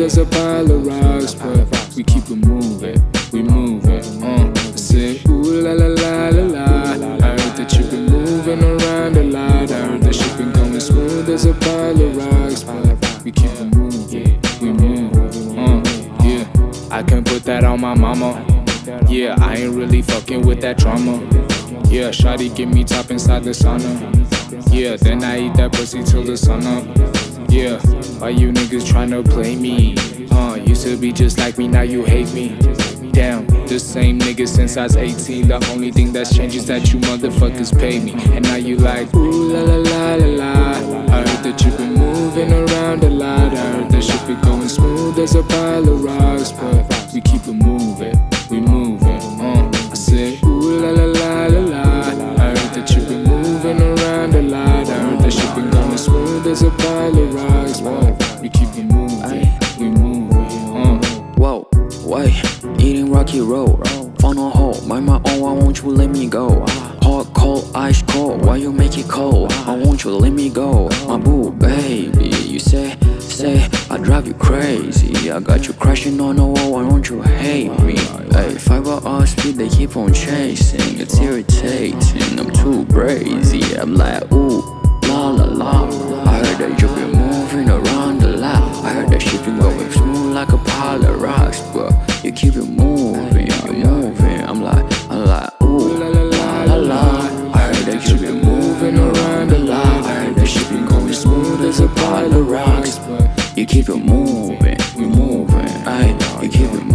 as a pile of rocks, but we keep it moving, we moving. I said, ooh la la la la la. I heard that you've been moving around a lot. I heard that you've been going smooth as a pile of rocks, but we keep it moving, we moving. Yeah, I can put that on my mama. Yeah, I ain't really fucking with that drama. Yeah, shawty give me top inside the sauna. Yeah, then I eat that pussy till the sun up. Yeah, why you niggas tryna play me? Used to be just like me, now you hate me. Damn, the same nigga since I was 18. The only thing that's changed is that you motherfuckers pay me. And now you like, ooh la la la la la. I heard that you've been moving around a lot. I heard that shit been going smooth as a pile of rocks, but we keep it moving, we moving. I said, ooh la la la la la. I heard that you've been moving around a lot. I heard that shit been going smooth as a pile of rocks, but we keep it moving, we moving. Whoa, wait, eating Rocky Road. Found a hole, mind my own, why won't you let me go? Hot, cold, ice cold, why you make it cold? I want you to let me go, my boo, baby. You say, I drive you crazy. I got you crashing on the wall, why don't you hate me? Hey, 5-hour speed, they keep on chasing. It's irritating, I'm too crazy. I'm like, ooh, la la la. I heard that you been moving around a lot. I heard that shit been going smooth like a pile of rocks, but you keep it moving, you're moving. I'm like, ooh, la la la la la. I heard that you been moving around a lot. I heard that shit been going smooth as a pile of rocks, but you keep it moving, you're moving. Ay, you keep it moving.